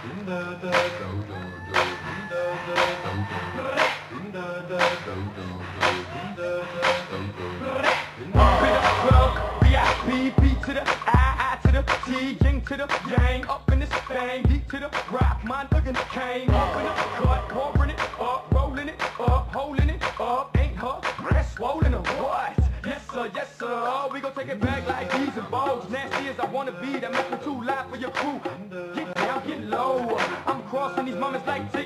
VIP, P to the I to the T, Yang to the Yang, up in this thing, D to the rock, mine looking came, up in the cut, pouring it up, rolling it up, holding it up, ain't her, that's swollen or what? Yes sir, we gon' take it back like these and balls, nasty as I wanna be, that makes me too loud for your crew, get down, get low, I'm crossing these moments like